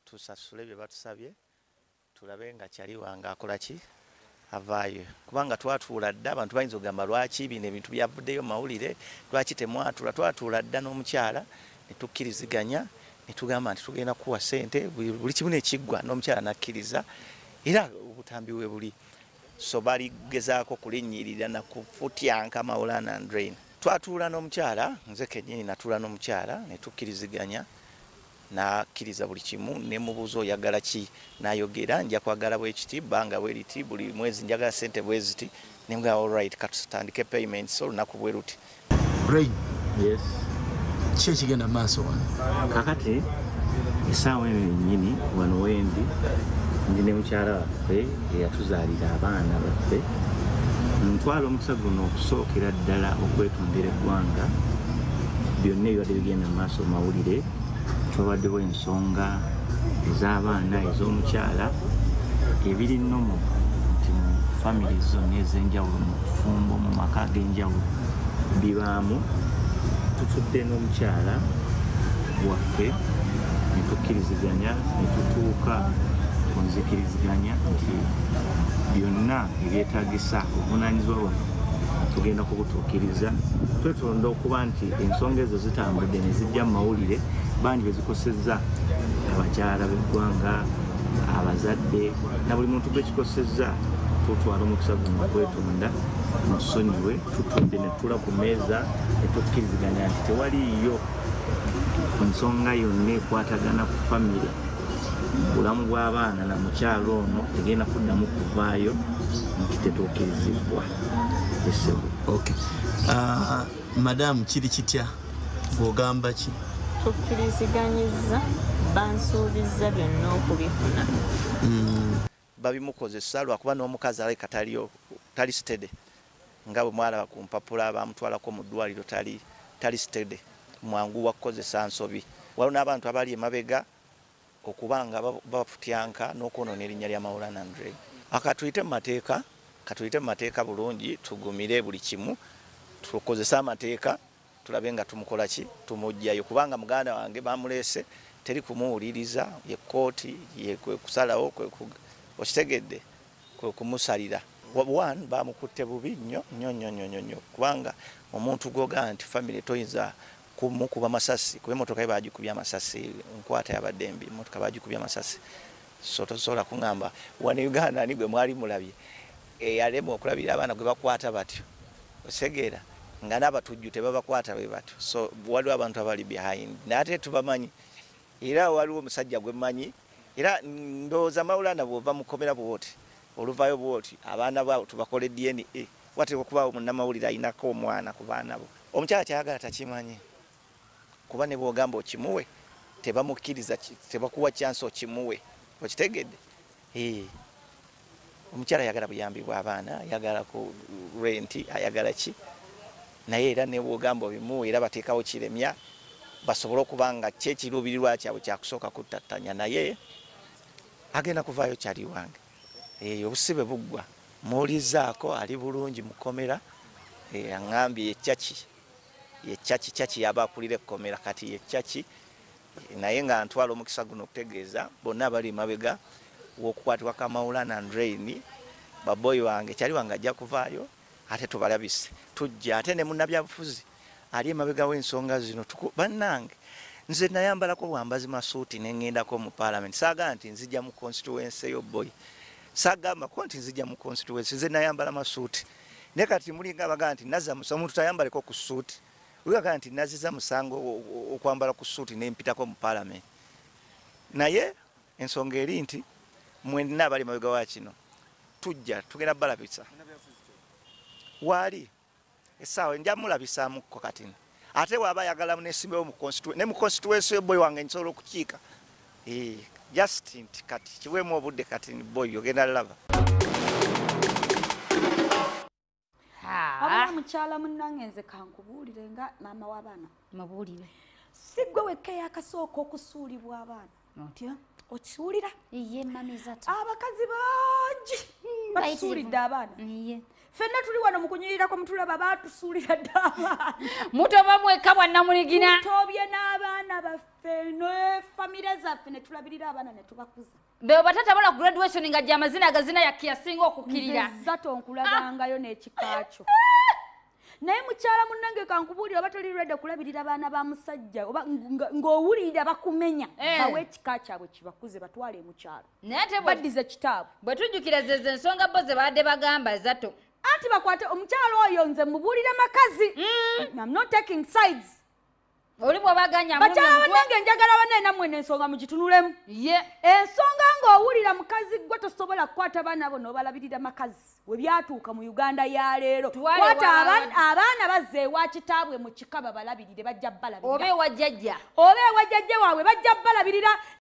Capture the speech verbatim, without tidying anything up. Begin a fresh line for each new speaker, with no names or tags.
tusasule bye batusabye tulabe nga kyali wanga akola ki avaayo kubanga twatuula dda abantu bayinza okugamba lwaki bino ebintu byavuddeyo mawulire lwaki temwatula twatuula dda n'omukyala ne tukkiriziganya ne tugamba nti tugenda kuwa ssente buli kimu nekiggwa n'omukyala nakkiriza era obutambi we buli so baligezaako kulinnyirira na kufutyanka Maulana and Drain. Twatuula n'omukyala nze kennyini natuula n'omukyala ne tukkiriziganya nakkiriza buli kimu ne mubuuza oyagala ki n'ayogera nja kwagala bwe kiti bbanga bwe liti buli mwezi njagala ssente bwe ziti ne mga all right katutandike payments olunaku bwe luti.
Drain.
Yes.
Ki ekigenda maaso wano?
Kakati essaawa eno yennyini wano wendi ndi ne mukyala waffe eyatuzaalira abaana baffe ntwala omukisa guno okusookera ddala okwetondera eggwanga byonna ebibadde bigenda mu maaso mawulire twabaddewo ensonga ez'abaana ez'omukyala ebiri nnomu nti mu famire zonna ez'enjawulo mu kufumbo mu maka ag'enjawulo bibaamu tutudde n'omukyala waffe ne tukkiriziganya ne tutuuka ku nzikiriziganya nti byonna ebyetaagisa obuvunaanyizibwa waffe tugenda kubutuukiriza twetolonda okuba nti ensonga ezo zitambudde ne zijja mu mawulire bangi bezikosezza abakyala b'eggwanga abazadde na buli muntu gwekikosezza tutwala omukisa guno okwetonda musonyiwe tutudde ne tula ku meeza ne tukkiriziganya nti tewaliiyo ensonga yonna ekwatagana ku famire bulamu bw'abaana na mukyalo ono egenda kuddamu kuvaayo nti tetuukirizibwa esebo.
Okay. Uh, Madamu kiri kitya bw'ogamba ki?
Tukkiriziganyiza bansuubiza byonna okubifuna.
Mm. Babimukozesa lwakuba n'omukazi alabika taliyo tali stede nga bwe mwalaba ku mpapula bamutwalako mu ddwaliro tali tali stede mwangu wakukozesa nsobi waliwo n'abantu abali emabega okubanga bafutyanka n'okwonoona erinnya lya Maulana and Drain. Akatuyite mu mateeka katuyite mu mateeka bulungi tugumire buli kimu tukozesa amateeka tulabe nga tumukola ki tumujjayo kubanga muganda wange bamuleese teri kumuwuliriza ye kooti ye kwe kusalawo kwe okitegedde kwe kumusalira one bamukutte bubi nnyo nnyo nnyo nnyo nnyo kubanga omuntu gwoga nti family toyinza kumukuba masasi kuba emotoka ye bagikubya amasasi nkwata yabadde embi emotoka bagikubya amasasi so tosobola kuŋŋamba wano Uganda ni gwe mwali mulabye eyalema okulabira abaana gwe bakwata batyo osegeera nga n'abatujju tebabakwata bwe batyo so waliwo abantu abali behind nate tubamanyi era waliwo omusajja gwe mmanyi era ndowooza Maulana bw'ova mukomera bwoti oluvayo bwoti abaana babo tubakola D N A wateekwa okubaawo munnamawulire ayinako omwana ku baana bo omukyala kyayagala takimanyi kuba ne bw'ogamba okimuwe tebamukkiriza tebakuwa chance okimuwe okitegedde ee omukyala ayagala buyambi bw'abaana ayagala ku renti ayagala ki naye era ne bw'ogamba obimuwe era bateekawo kiremya basobole okuba nga kyekiruubirirwa kyabwe kyakusooka kuttattanya naye agenda kuvaayo kyali wange ee obusibe buggwa muwulizaako ali bulungi mukomera ee aŋŋambye yekyaki yekyaki kyaki yaba akulira ekkomera kati yekyaki naye nga ntwala omukisa guno okutegeeza bonna abali mabega w'okukwatibwa ka Maulana and Drain baboyi wange kyali wange ajja kuvaayo ate tubalabise tujja ate ne munnabyabufuzi ali emabega w'ensonga zino bannange nze nayambalako bwambazi masuuti ne ŋŋendako mu parliament saaga nti nzija mu constituency eyo boy saagambako nti nzija mu constituency nze nayambala masuuti ne kati mulinga abagaa nti nazza omuntu tayambaleko ku suuti uyaga nti naziza musango okwambala ku suuti nempitako mu parliament naye ensonga eri nti mwenna abali mabega wa kino tujja tugenda balabisa wali essaawa nja mulabisaamuko kati ate waba ayagala nesimbewo mu constituency ne mu constituency boy wange nsobola okukiika ee just nti kati kiwemu obudde kati boy ogenda laba
abana mukyala munnange nze kankubuulire nga maama w'abaana
mabuulire
sigwe wekka yakasooka okusuulibwa abaana
otya
okiwulira
iye mami zata
abakazi bangi basuulidde abaana
iye
Fenna tuli wano mukunyirira ko mutulaba batusuulira ddaaba.
Mutoba mweka bwannamuligina.
Tutobye n'abaana baffe ne famire zaffe ne tulabirira abaana ne tubakuza.
Be batata bala graduation nga jja amazina agazina yakiyasinga okukirira.
Zato nkulagangayo n'ekikaacho. Naye mukyala munnange kankubuulira oba toli ready kulabirira abaana ba musajja oba ng'owulirira bakumenya bawe ekika kyabwe kibakuze batwale mu kyalo. Baddize kitaabwe.
Bwe tujjukira zeze ensonga bo ze baadde bagamba zato.
Anti bakwate omukyalo oyo nze mubuulira makazi. I'm not taking sides.
Oli bw'abaganya
bakyala bannange njagala banne nammwe n'ensonga mugitunulemu.
Ye
ensonga ng'owulira mukazi gwe tosobola kukwata baana bo n'obalabirira makazi we byatuuka mu Uganda ya leero kwata abaana bazze ewa kitaabwe mu kika babalabirire bajja balabirira
oba ewa jjajja
oba ewa jjajja waabwe bajja balabirira